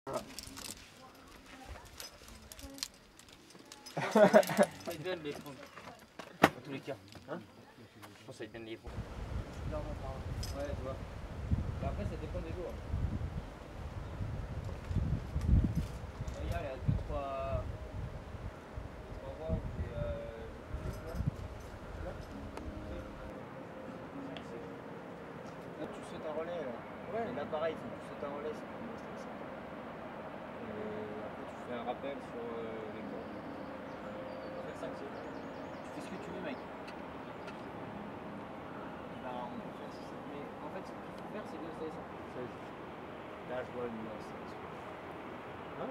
Ça va bien les fonds. Dans tous les cas. Hein, je pense que ça va bien les fonds. Ouais, tu vois. Et après, ça dépend des jours. Regarde, il y a 2-3 mois où j'ai. Là, tu sautes un relais. Là. Ouais. Et là, pareil, il faut que tu sautes un relais. C'est plus stressant. Et après, tu fais un rappel sur les cordes. Tu peux faire 5 sauts. Tu fais ce que tu veux, mec. Là, on peut faire 6 sauts. Mais en fait, ce qu'il faut faire, c'est de se descendre. Là, je vois une installation. Hein?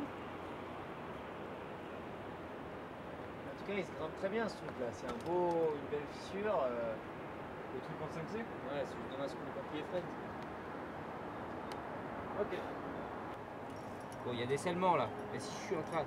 En tout cas, il se grimpe très bien ce truc-là. C'est une belle fissure. Le truc en 5C? Ouais, c'est juste dommage que le papier est frais. Ok. Bon, il y a des scellements là. Mais si je suis en train.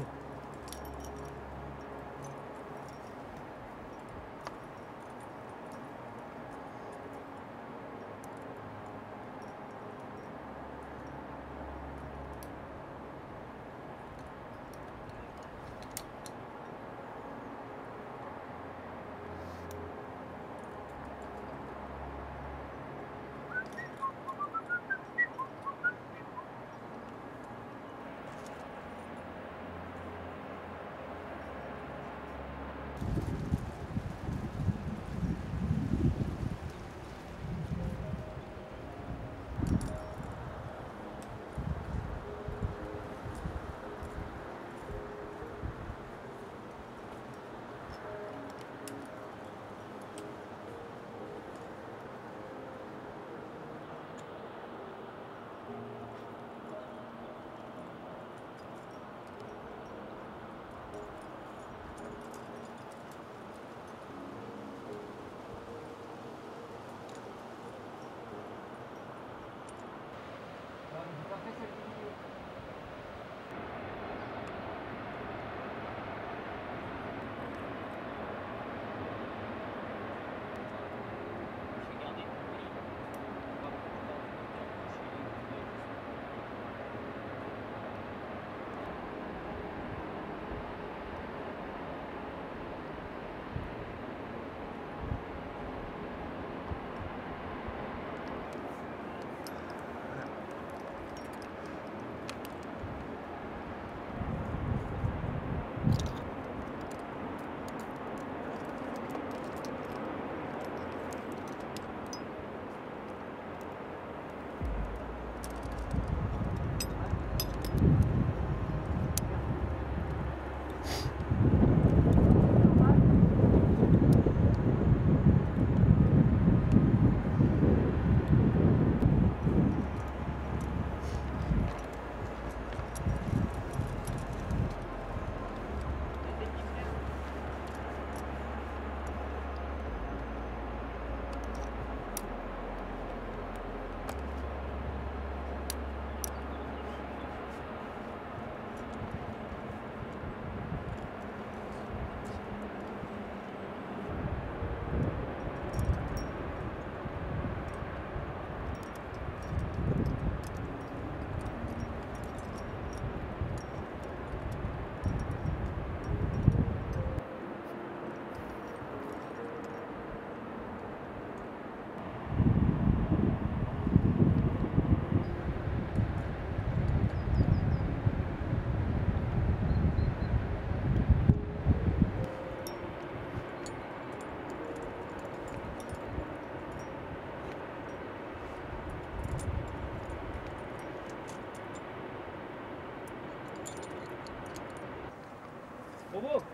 Bravo!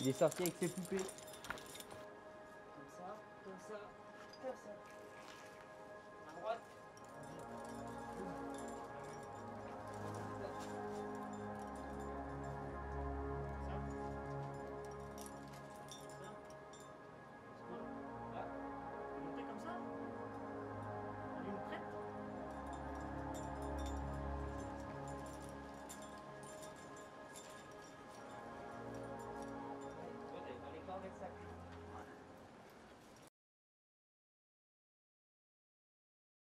Il est sorti avec ses poupées. Comme ça, comme ça, comme ça. À droite.